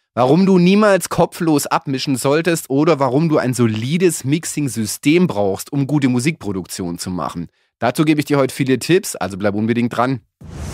Warum du niemals kopflos abmischen solltest oder warum du ein solides Mixing-System brauchst, um gute Musikproduktion zu machen. Dazu gebe ich dir heute viele Tipps, also bleib unbedingt dran.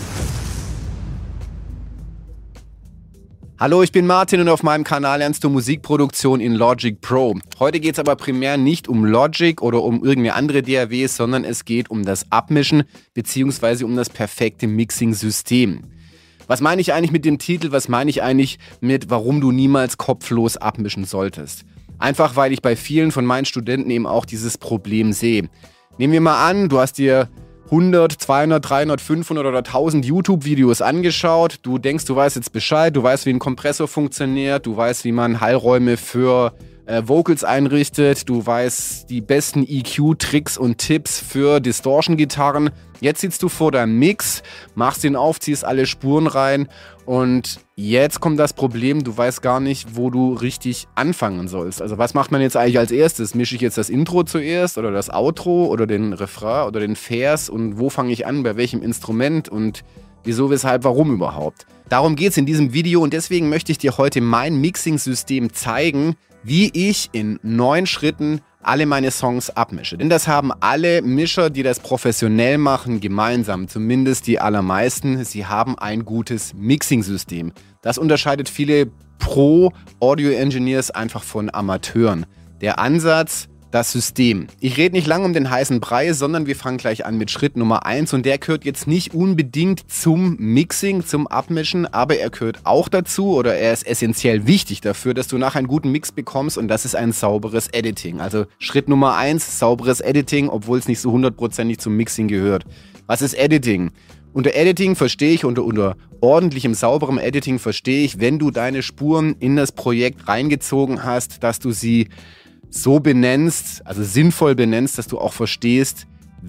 Hallo, ich bin Martin und auf meinem Kanal lernst du Musikproduktion in Logic Pro. Heute geht es aber primär nicht um Logic oder um irgendeine andere DAWs, sondern es geht um das Abmischen bzw. um das perfekte Mixing-System. Was meine ich eigentlich mit dem Titel? Was meine ich eigentlich mit, warum du niemals kopflos abmischen solltest? Einfach, weil ich bei vielen von meinen Studenten eben auch dieses Problem sehe. Nehmen wir mal an, du hast dir 100, 200, 300, 500 oder 1000 YouTube-Videos angeschaut. Du denkst, du weißt jetzt Bescheid, du weißt, wie ein Kompressor funktioniert, du weißt, wie man Hallräume für Vocals einrichtet, du weißt die besten EQ-Tricks und Tipps für Distortion-Gitarren. Jetzt sitzt du vor deinem Mix, machst ihn auf, ziehst alle Spuren rein und jetzt kommt das Problem, du weißt gar nicht, wo du richtig anfangen sollst. Also was macht man jetzt eigentlich als erstes? Mische ich jetzt das Intro zuerst oder das Outro oder den Refrain oder den Vers und wo fange ich an, bei welchem Instrument und wieso, weshalb, warum überhaupt? Darum geht es in diesem Video und deswegen möchte ich dir heute mein Mixing-System zeigen, wie ich in 9 Schritten alle meine Songs abmische. Denn das haben alle Mischer, die das professionell machen, gemeinsam. Zumindest die allermeisten. Sie haben ein gutes Mixing-System. Das unterscheidet viele Pro-Audio-Engineers einfach von Amateuren. Der Ansatz, das System. Ich rede nicht lange um den heißen Brei, sondern wir fangen gleich an mit Schritt Nummer 1 und der gehört jetzt nicht unbedingt zum Mixing, zum Abmischen, aber er gehört auch dazu oder er ist essentiell wichtig dafür, dass du nachher einen guten Mix bekommst und das ist ein sauberes Editing. Also Schritt Nummer 1, sauberes Editing, obwohl es nicht so 100%ig zum Mixing gehört. Was ist Editing? Unter Editing verstehe ich, unter ordentlichem, sauberem Editing verstehe ich, wenn du deine Spuren in das Projekt reingezogen hast, dass du sie so benennst, also sinnvoll benennst, dass du auch verstehst,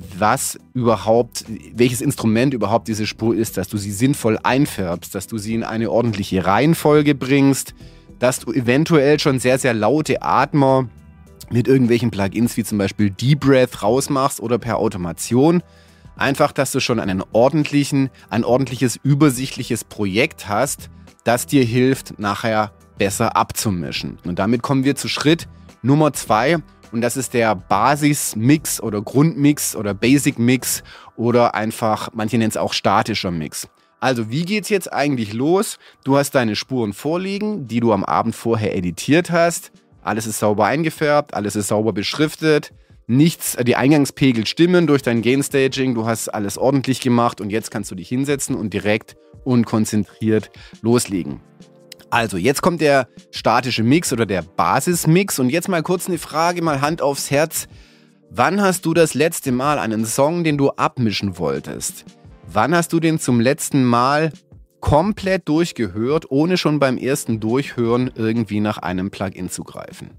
welches Instrument überhaupt diese Spur ist, dass du sie sinnvoll einfärbst, dass du sie in eine ordentliche Reihenfolge bringst, dass du eventuell schon sehr, sehr laute Atmer mit irgendwelchen Plugins wie zum Beispiel Deep Breath rausmachst oder per Automation. Einfach, dass du schon ein ordentliches, übersichtliches Projekt hast, das dir hilft, nachher besser abzumischen. Und damit kommen wir zu Schritt Nummer 2 und das ist der Basis-Mix oder Grundmix oder Basic-Mix oder einfach, manche nennen es auch statischer Mix. Also wie geht's jetzt eigentlich los? Du hast deine Spuren vorliegen, die du am Abend vorher editiert hast. Alles ist sauber eingefärbt, alles ist sauber beschriftet. Die Eingangspegel stimmen durch dein Gain-Staging. Du hast alles ordentlich gemacht und jetzt kannst du dich hinsetzen und direkt und konzentriert loslegen. Also, jetzt kommt der statische Mix oder der Basismix und jetzt mal kurz eine Frage, mal Hand aufs Herz. Wann hast du das letzte Mal einen Song, den du abmischen wolltest? Wann hast du den zum letzten Mal komplett durchgehört, ohne schon beim ersten Durchhören irgendwie nach einem Plugin zu greifen?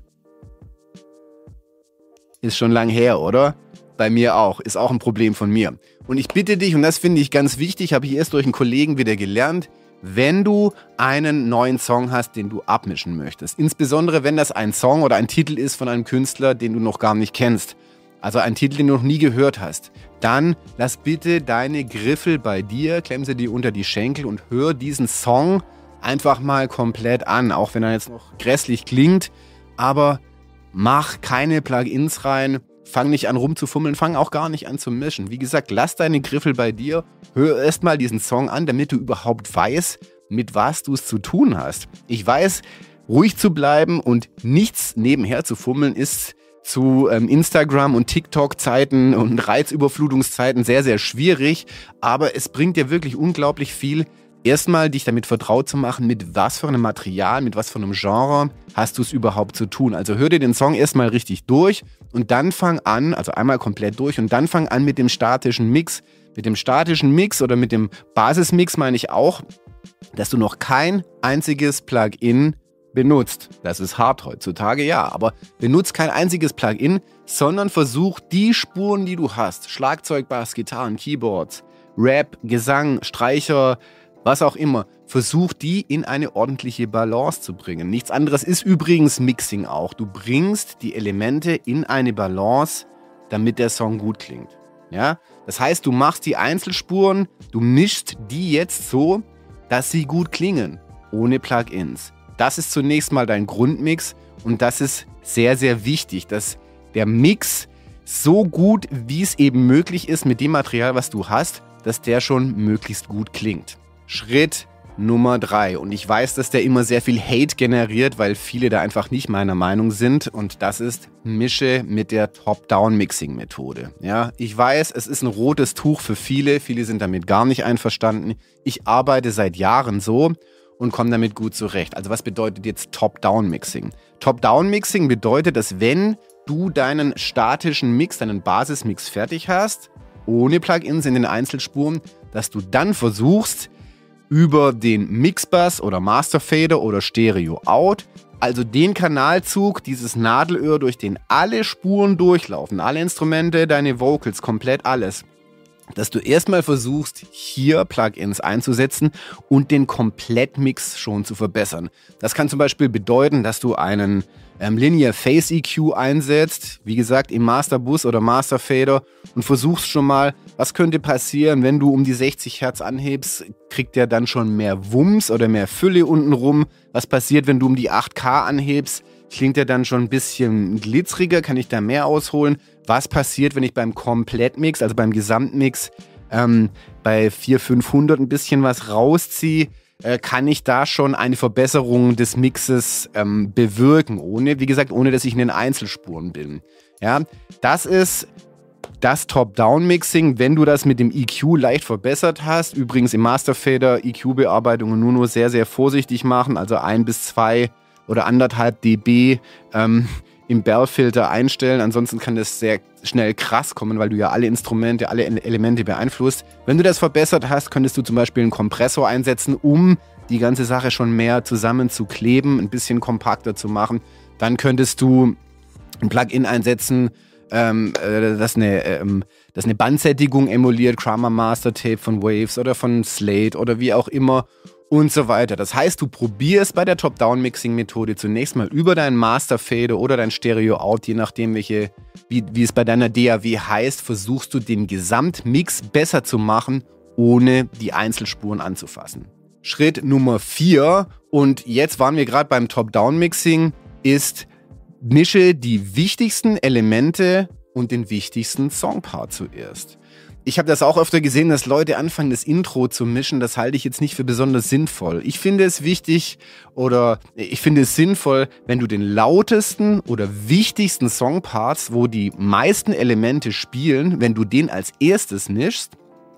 Ist schon lang her, oder? Bei mir auch. Ist auch ein Problem von mir. Und ich bitte dich, und das finde ich ganz wichtig, habe ich erst durch einen Kollegen wieder gelernt, wenn du einen neuen Song hast, den du abmischen möchtest, insbesondere wenn das ein Song oder ein Titel ist von einem Künstler, den du noch gar nicht kennst, also ein Titel, den du noch nie gehört hast, dann lass bitte deine Griffel bei dir, klemm sie dir unter die Schenkel und hör diesen Song einfach mal komplett an, auch wenn er jetzt noch grässlich klingt, aber mach keine Plugins rein. Fang nicht an rumzufummeln, fang auch gar nicht an zu mischen. Wie gesagt, lass deine Griffel bei dir, hör erstmal diesen Song an, damit du überhaupt weißt, mit was du es zu tun hast. Ich weiß, ruhig zu bleiben und nichts nebenher zu fummeln ist zu Instagram- und TikTok-Zeiten und Reizüberflutungszeiten sehr, sehr schwierig, aber es bringt dir wirklich unglaublich viel, erstmal dich damit vertraut zu machen, mit was für einem Material, mit was für einem Genre hast du es überhaupt zu tun. Also hör dir den Song erstmal richtig durch und dann fang an, also einmal komplett durch und dann fang an mit dem statischen Mix. Mit dem statischen Mix oder mit dem Basismix meine ich auch, dass du noch kein einziges Plugin benutzt. Das ist hart heutzutage, ja, aber benutzt kein einziges Plugin, sondern versuch die Spuren, die du hast, Schlagzeug, Bass, Gitarren, Keyboards, Rap, Gesang, Streicher, was auch immer, versuch die in eine ordentliche Balance zu bringen. Nichts anderes ist übrigens Mixing auch. Du bringst die Elemente in eine Balance, damit der Song gut klingt. Ja? Das heißt, du machst die Einzelspuren, du mischst die jetzt so, dass sie gut klingen, ohne Plugins. Das ist zunächst mal dein Grundmix und das ist sehr, sehr wichtig, dass der Mix so gut, wie es eben möglich ist mit dem Material, was du hast, dass der schon möglichst gut klingt. Schritt Nummer 3. Und ich weiß, dass der immer sehr viel Hate generiert, weil viele da einfach nicht meiner Meinung sind. Und das ist, mische mit der Top-Down-Mixing-Methode. Ja, ich weiß, es ist ein rotes Tuch für viele. Viele sind damit gar nicht einverstanden. Ich arbeite seit Jahren so und komme damit gut zurecht. Also was bedeutet jetzt Top-Down-Mixing? Top-Down-Mixing bedeutet, dass wenn du deinen statischen Mix, deinen Basismix fertig hast, ohne Plugins in den Einzelspuren, dass du dann versuchst, über den Mixbus oder Masterfader oder Stereo Out, also den Kanalzug, dieses Nadelöhr, durch den alle Spuren durchlaufen, alle Instrumente, deine Vocals, komplett alles, dass du erstmal versuchst, hier Plugins einzusetzen und den Komplettmix schon zu verbessern. Das kann zum Beispiel bedeuten, dass du einen Linear Phase EQ einsetzt, wie gesagt im Masterbus oder Masterfader, und versuchst schon mal, was könnte passieren, wenn du um die 60 Hertz anhebst, kriegt der dann schon mehr Wumms oder mehr Fülle unten rum. Was passiert, wenn du um die 8K anhebst, klingt der dann schon ein bisschen glitzeriger, kann ich da mehr ausholen. Was passiert, wenn ich beim Komplettmix, also beim Gesamtmix, bei 400-500 ein bisschen was rausziehe, kann ich da schon eine Verbesserung des Mixes bewirken, ohne dass ich in den Einzelspuren bin. Ja, das ist das Top-Down-Mixing, wenn du das mit dem EQ leicht verbessert hast. Übrigens im Masterfader EQ-Bearbeitungen nur sehr, sehr vorsichtig machen, also 1 bis 2 oder 1,5 dB im Barrel-Filter einstellen. Ansonsten kann das sehr schnell krass kommen, weil du ja alle Instrumente, alle Elemente beeinflusst. Wenn du das verbessert hast, könntest du zum Beispiel einen Kompressor einsetzen, um die ganze Sache schon mehr zusammen zu kleben, ein bisschen kompakter zu machen. Dann könntest du ein Plugin einsetzen, das eine Bandsättigung emuliert, Chroma Master Tape von Waves oder von Slate oder wie auch immer und so weiter. Das heißt, du probierst bei der Top-Down-Mixing-Methode zunächst mal über deinen Master-Fader oder dein Stereo-Out, je nachdem, wie es bei deiner DAW heißt, versuchst du den Gesamtmix besser zu machen, ohne die Einzelspuren anzufassen. Schritt Nummer 4, und jetzt waren wir gerade beim Top-Down-Mixing, ist: mische die wichtigsten Elemente und den wichtigsten Songpart zuerst. Ich habe das auch öfter gesehen, dass Leute anfangen, das Intro zu mischen. Das halte ich jetzt nicht für besonders sinnvoll. Ich finde es wichtig oder ich finde es sinnvoll, wenn du den lautesten oder wichtigsten Songparts, wo die meisten Elemente spielen, wenn du den als erstes mischst.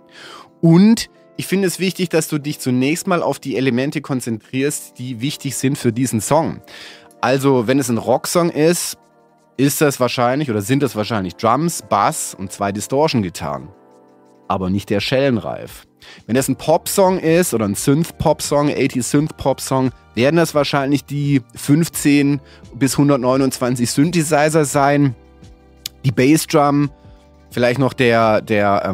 Und ich finde es wichtig, dass du dich zunächst mal auf die Elemente konzentrierst, die wichtig sind für diesen Song. Also, wenn es ein Rocksong ist, sind das wahrscheinlich Drums, Bass und 2 Distortion-Gitarren. Aber nicht der Schellenreif. Wenn es ein Popsong ist oder ein Synth-Pop-Song, 80 Synth-Pop-Song, werden das wahrscheinlich die 15 bis 129 Synthesizer sein, die Bassdrum, vielleicht noch der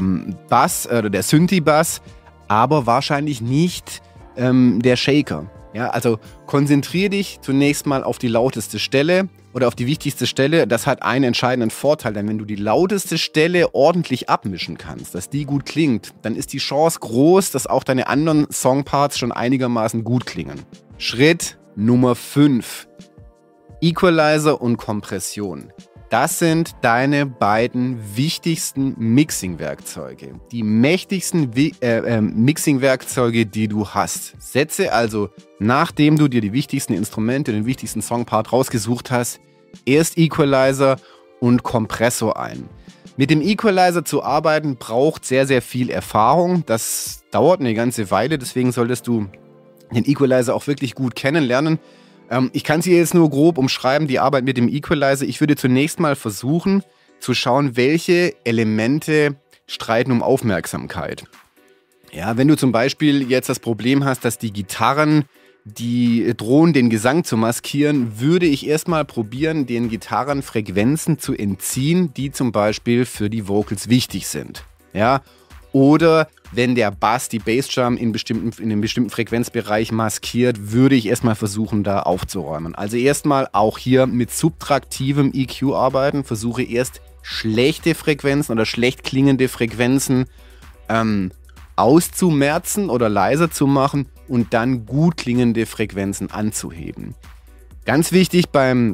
Bass oder der Synthi-Bass, aber wahrscheinlich nicht der Shaker. Ja, also konzentriere dich zunächst mal auf die lauteste Stelle oder auf die wichtigste Stelle. Das hat einen entscheidenden Vorteil, denn wenn du die lauteste Stelle ordentlich abmischen kannst, dass die gut klingt, dann ist die Chance groß, dass auch deine anderen Songparts schon einigermaßen gut klingen. Schritt Nummer 5. Equalizer und Kompression. Das sind deine beiden wichtigsten Mixing-Werkzeuge. Die mächtigsten Mixing-Werkzeuge, die du hast. Setze also, nachdem du dir die wichtigsten Instrumente, den wichtigsten Songpart rausgesucht hast, erst Equalizer und Kompressor ein. Mit dem Equalizer zu arbeiten braucht sehr, sehr viel Erfahrung. Das dauert eine ganze Weile, deswegen solltest du den Equalizer auch wirklich gut kennenlernen. Ich kann es hier jetzt nur grob umschreiben, die Arbeit mit dem Equalizer. Ich würde zunächst mal versuchen zu schauen, welche Elemente streiten um Aufmerksamkeit. Ja, wenn du zum Beispiel jetzt das Problem hast, dass die Gitarren, die drohen, den Gesang zu maskieren, würde ich erstmal probieren, den Gitarren Frequenzen zu entziehen, die zum Beispiel für die Vocals wichtig sind. Ja, oder wenn der Bass die Bassdrum in einem bestimmten Frequenzbereich maskiert, würde ich erstmal versuchen, da aufzuräumen. Also erstmal auch hier mit subtraktivem EQ arbeiten. Versuche erst schlechte Frequenzen oder schlecht klingende Frequenzen auszumerzen oder leiser zu machen, und dann gut klingende Frequenzen anzuheben. Ganz wichtig bei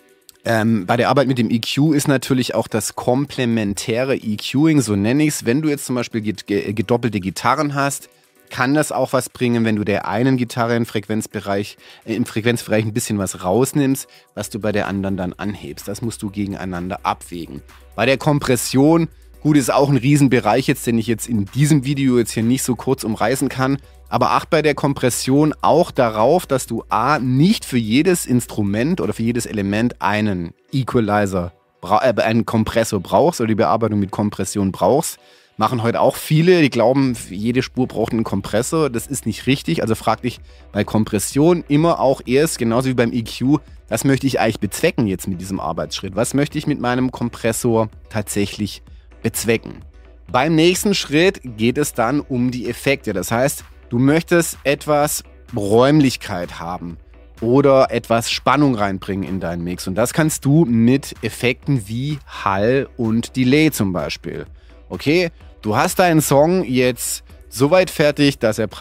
der Arbeit mit dem EQ ist natürlich auch das komplementäre EQing, so nenne ich es. Wenn du jetzt zum Beispiel gedoppelte Gitarren hast, kann das auch was bringen, wenn du der einen Gitarre im Frequenzbereich ein bisschen was rausnimmst, was du bei der anderen dann anhebst. Das musst du gegeneinander abwägen. Bei der Kompression, gut, ist auch ein Riesenbereich jetzt, den ich jetzt in diesem Video jetzt hier nicht so kurz umreißen kann. Aber acht bei der Kompression auch darauf, dass du nicht für jedes Instrument oder für jedes Element einen Equalizer, einen Kompressor brauchst oder die Bearbeitung mit Kompression brauchst. Machen heute auch viele, die glauben, jede Spur braucht einen Kompressor. Das ist nicht richtig. Also frag dich bei Kompression immer auch erst, genauso wie beim EQ, was möchte ich eigentlich bezwecken jetzt mit diesem Arbeitsschritt? Was möchte ich mit meinem Kompressor tatsächlich bezwecken? Beim nächsten Schritt geht es dann um die Effekte. Das heißt, du möchtest etwas Räumlichkeit haben oder etwas Spannung reinbringen in deinen Mix. Und das kannst du mit Effekten wie Hall und Delay zum Beispiel. Okay, du hast deinen Song jetzt soweit fertig, dass der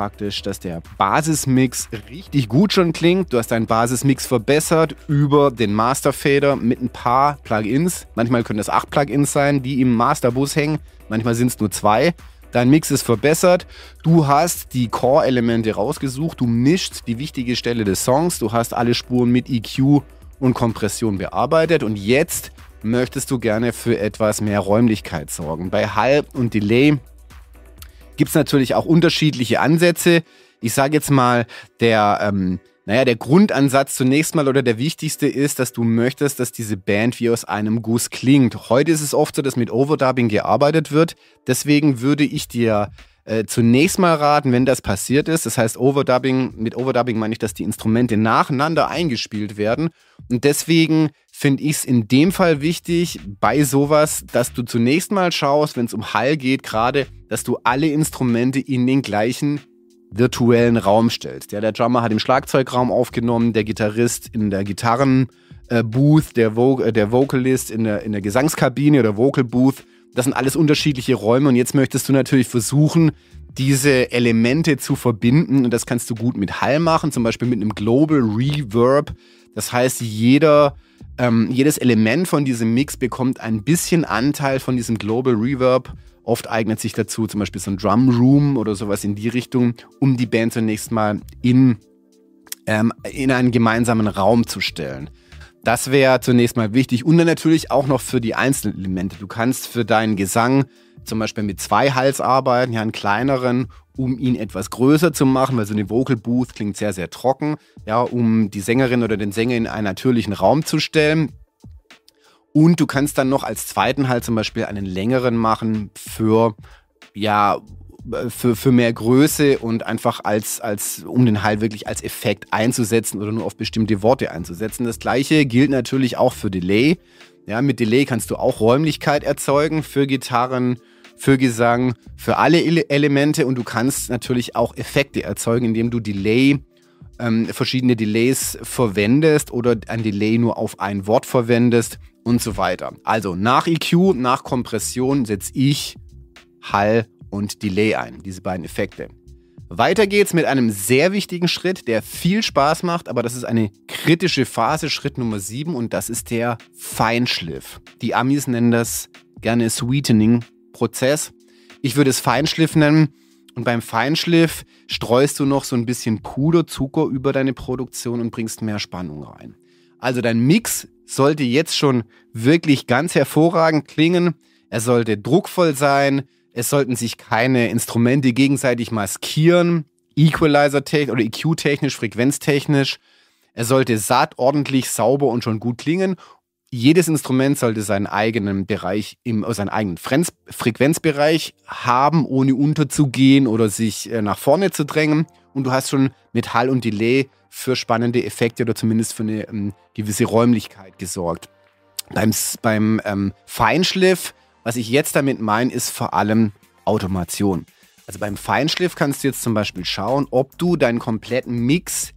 Basismix richtig gut schon klingt. Du hast deinen Basismix verbessert über den Masterfader mit ein paar Plugins. Manchmal können das 8 Plugins sein, die im Masterbus hängen. Manchmal sind es nur 2. Dein Mix ist verbessert. Du hast die Core-Elemente rausgesucht. Du mischst die wichtige Stelle des Songs. Du hast alle Spuren mit EQ und Kompression bearbeitet. Und jetzt möchtest du gerne für etwas mehr Räumlichkeit sorgen. Bei Hall und Delay gibt es natürlich auch unterschiedliche Ansätze. Ich sage jetzt mal, der Grundansatz zunächst mal oder der wichtigste ist, dass du möchtest, dass diese Band wie aus einem Guss klingt. Heute ist es oft so, dass mit Overdubbing gearbeitet wird. Deswegen würde ich dir zunächst mal raten, wenn das passiert ist, das heißt mit Overdubbing meine ich, dass die Instrumente nacheinander eingespielt werden. Und deswegen finde ich es in dem Fall wichtig, bei sowas, dass du zunächst mal schaust, wenn es um Hall geht gerade, dass du alle Instrumente in den gleichen virtuellen Raum stellst. Ja, der Drummer hat im Schlagzeugraum aufgenommen, der Gitarrist in der Gitarrenbooth, der Vocalist in der Gesangskabine oder Vocal Booth. Das sind alles unterschiedliche Räume und jetzt möchtest du natürlich versuchen, diese Elemente zu verbinden und das kannst du gut mit Hall machen, zum Beispiel mit einem Global Reverb. Das heißt, jedes Element von diesem Mix bekommt ein bisschen Anteil von diesem Global Reverb. Oft eignet sich dazu zum Beispiel so ein Drum Room oder sowas in die Richtung, um die Band zunächst mal in einen gemeinsamen Raum zu stellen. Das wäre zunächst mal wichtig und dann natürlich auch noch für die einzelnen Elemente. Du kannst für deinen Gesang zum Beispiel mit 2 Halls arbeiten, ja einen kleineren, um ihn etwas größer zu machen, weil so eine Vocal Booth klingt sehr, sehr trocken, ja, um die Sängerin oder den Sänger in einen natürlichen Raum zu stellen. Und du kannst dann noch als zweiten Hall zum Beispiel einen längeren machen für mehr Größe und einfach um den Hall wirklich als Effekt einzusetzen oder nur auf bestimmte Worte einzusetzen. Das gleiche gilt natürlich auch für Delay. Ja, mit Delay kannst du auch Räumlichkeit erzeugen für Gitarren, für Gesang, für alle Elemente und du kannst natürlich auch Effekte erzeugen, indem du verschiedene Delays verwendest oder ein Delay nur auf ein Wort verwendest und so weiter. Also nach EQ, nach Kompression setze ich Hall und Delay ein, diese beiden Effekte. Weiter geht's mit einem sehr wichtigen Schritt, der viel Spaß macht, aber das ist eine kritische Phase, Schritt Nummer 7 und das ist der Feinschliff. Die Amis nennen das gerne Sweetening-Prozess. Ich würde es Feinschliff nennen und beim Feinschliff streust du noch so ein bisschen Puderzucker über deine Produktion und bringst mehr Spannung rein. Also dein Mix sollte jetzt schon wirklich ganz hervorragend klingen, er sollte druckvoll sein, es sollten sich keine Instrumente gegenseitig maskieren, Equalizer-technisch oder EQ-technisch, frequenztechnisch. Er sollte satt, ordentlich, sauber und schon gut klingen. Jedes Instrument sollte seinen eigenen Bereich, seinen eigenen Frequenzbereich haben, ohne unterzugehen oder sich nach vorne zu drängen. Und du hast schon mit Hall und Delay für spannende Effekte oder zumindest für eine gewisse Räumlichkeit gesorgt. Beim Feinschliff, was ich jetzt damit meine, ist vor allem Automation. Also beim Feinschliff kannst du jetzt zum Beispiel schauen, ob du deinen kompletten Mix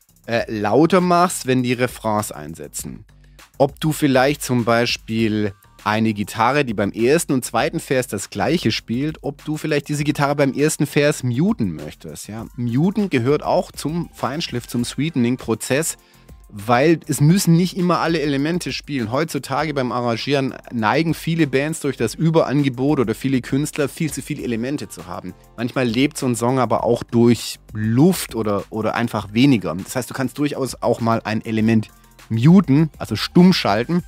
lauter machst, wenn die Refrains einsetzen. Ob du vielleicht zum Beispiel eine Gitarre, die beim ersten und zweiten Vers das gleiche spielt, ob du vielleicht diese Gitarre beim ersten Vers muten möchtest. Ja? Muten gehört auch zum Feinschliff, zum Sweetening-Prozess, weil es müssen nicht immer alle Elemente spielen. Heutzutage beim Arrangieren neigen viele Bands durch das Überangebot oder viele Künstler viel zu viele Elemente zu haben. Manchmal lebt so ein Song aber auch durch Luft oder einfach weniger. Das heißt, du kannst durchaus auch mal ein Element muten, also stumm schalten.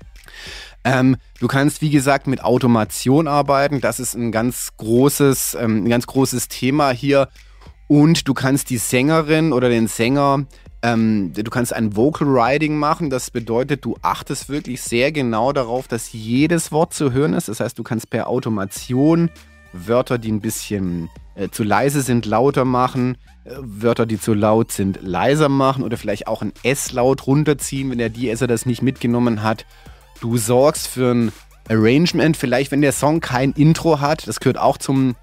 Du kannst, wie gesagt, mit Automation arbeiten. Das ist ein ganz großes Thema hier. Und du kannst die Sängerin oder den Sänger, du kannst ein Vocal Riding machen. Das bedeutet, du achtest wirklich sehr genau darauf, dass jedes Wort zu hören ist. Das heißt, du kannst per Automation Wörter, die ein bisschen zu leise sind, lauter machen. Wörter, die zu laut sind, leiser machen. Oder vielleicht auch ein S-Laut runterziehen, wenn der De-Esser das nicht mitgenommen hat. Du sorgst für ein Arrangement, vielleicht wenn der Song kein Intro hat, das gehört auch zum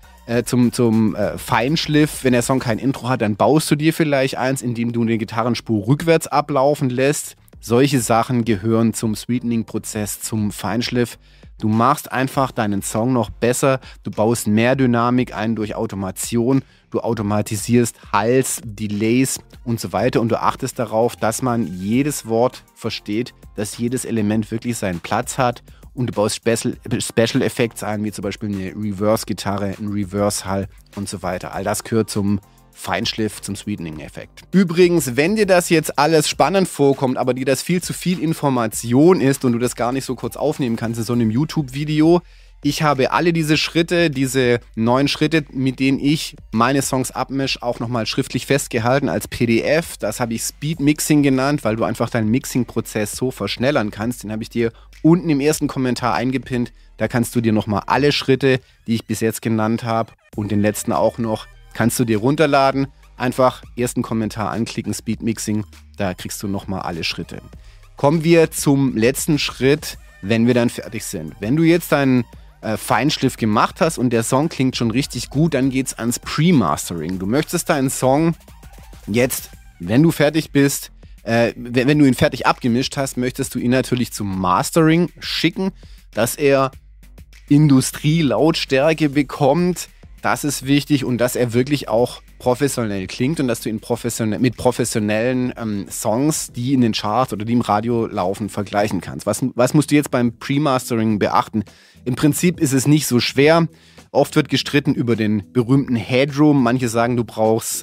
Feinschliff. Wenn der Song kein Intro hat, dann baust du dir vielleicht eins, indem du eine Gitarrenspur rückwärts ablaufen lässt. Solche Sachen gehören zum Sweetening-Prozess, zum Feinschliff. Du machst einfach deinen Song noch besser, du baust mehr Dynamik ein durch Automation, du automatisierst Hals, Delays und so weiter und du achtest darauf, dass man jedes Wort versteht, dass jedes Element wirklich seinen Platz hat und du baust Special Effects ein, wie zum Beispiel eine Reverse-Gitarre, ein Reverse-Hall und so weiter. All das gehört zum Feinschliff, zum Sweetening-Effekt. Übrigens, wenn dir das jetzt alles spannend vorkommt, aber dir das viel zu viel Information ist und du das gar nicht so kurz aufnehmen kannst in so einem YouTube-Video, ich habe alle diese Schritte, diese 9 Schritte, mit denen ich meine Songs abmische, auch nochmal schriftlich festgehalten als PDF. Das habe ich Speed Mixing genannt, weil du einfach deinen Mixing-Prozess so verschnellern kannst. Den habe ich dir unten im ersten Kommentar eingepinnt. Da kannst du dir nochmal alle Schritte, die ich bis jetzt genannt habe und den letzten auch noch, kannst du dir runterladen. Einfach ersten Kommentar anklicken, Speed Mixing, da kriegst du nochmal alle Schritte. Kommen wir zum letzten Schritt, wenn wir dann fertig sind. Wenn du jetzt deinen Feinschliff gemacht hast und der Song klingt schon richtig gut, dann geht's ans Pre-Mastering. Du möchtest deinen Song jetzt, wenn du fertig bist, wenn du ihn fertig abgemischt hast, möchtest du ihn natürlich zum Mastering schicken, dass er Industrielautstärke bekommt. Das ist wichtig und dass er wirklich auch professionell klingt und dass du ihn mit professionellen Songs, die in den Charts oder die im Radio laufen, vergleichen kannst. Was musst du jetzt beim Pre-Mastering beachten? Im Prinzip ist es nicht so schwer. Oft wird gestritten über den berühmten Headroom. Manche sagen, du brauchst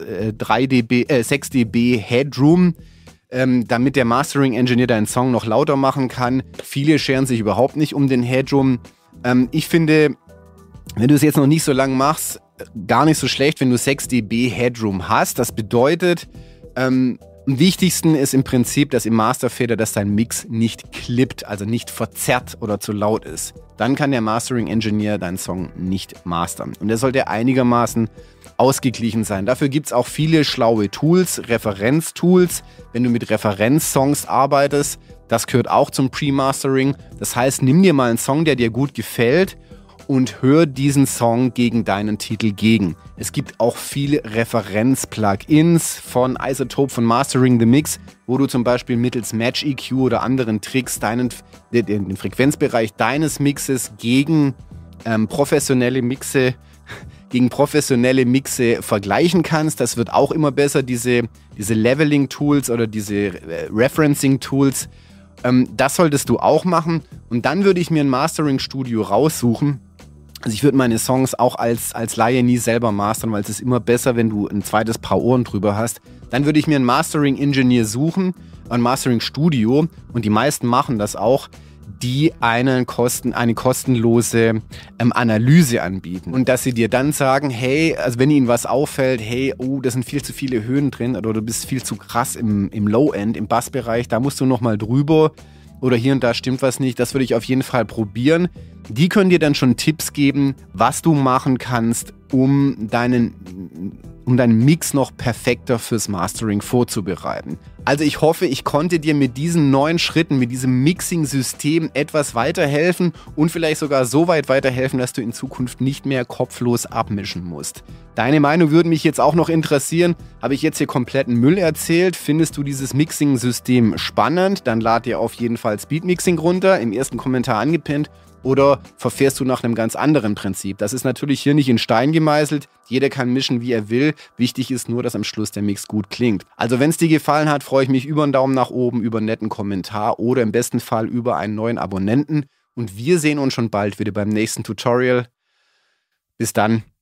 6 dB Headroom, damit der Mastering-Engineer deinen Song noch lauter machen kann. Viele scheren sich überhaupt nicht um den Headroom. Ich finde, wenn du es jetzt noch nicht so lange machst, gar nicht so schlecht, wenn du 6 dB Headroom hast. Das bedeutet, am wichtigsten ist im Prinzip, dass im Masterfader, dass dein Mix nicht klippt, also nicht verzerrt oder zu laut ist. Dann kann der Mastering-Engineer deinen Song nicht mastern. Und der sollte einigermaßen ausgeglichen sein. Dafür gibt es auch viele schlaue Tools, Referenztools. Wenn du mit Referenzsongs arbeitest, das gehört auch zum Pre-Mastering. Das heißt, nimm dir mal einen Song, der dir gut gefällt und hör diesen Song gegen deinen Titel gegen. Es gibt auch viele Referenz-Plugins von Isotope, von Mastering the Mix, wo du zum Beispiel mittels Match EQ oder anderen Tricks den Frequenzbereich deines Mixes gegen professionelle Mixe vergleichen kannst. Das wird auch immer besser, diese Leveling-Tools oder diese Referencing-Tools. Das solltest du auch machen. Und dann würde ich mir ein Mastering-Studio raussuchen. Also ich würde meine Songs auch als Laie nie selber mastern, weil es ist immer besser, wenn du ein zweites Paar Ohren drüber hast. Dann würde ich mir einen Mastering-Engineer suchen, ein Mastering-Studio, und die meisten machen das auch, die eine kostenlose Analyse anbieten. Und dass sie dir dann sagen, hey, also wenn ihnen was auffällt, hey, oh, da sind viel zu viele Höhen drin oder du bist viel zu krass im Low-End, im Bassbereich, da musst du nochmal drüber oder hier und da stimmt was nicht, das würde ich auf jeden Fall probieren. Die können dir dann schon Tipps geben, was du machen kannst, um um deinen Mix noch perfekter fürs Mastering vorzubereiten. Also ich hoffe, ich konnte dir mit diesen neuen Schritten, mit diesem Mixing-System etwas weiterhelfen und vielleicht sogar so weit weiterhelfen, dass du in Zukunft nicht mehr kopflos abmischen musst. Deine Meinung würde mich jetzt auch noch interessieren. Habe ich jetzt hier kompletten Müll erzählt? Findest du dieses Mixing-System spannend? Dann lad dir auf jeden Fall Speedmixing runter, im ersten Kommentar angepinnt. Oder verfährst du nach einem ganz anderen Prinzip? Das ist natürlich hier nicht in Stein gemeißelt. Jeder kann mischen, wie er will. Wichtig ist nur, dass am Schluss der Mix gut klingt. Also wenn es dir gefallen hat, freue ich mich über einen Daumen nach oben, über einen netten Kommentar oder im besten Fall über einen neuen Abonnenten. Und wir sehen uns schon bald wieder beim nächsten Tutorial. Bis dann.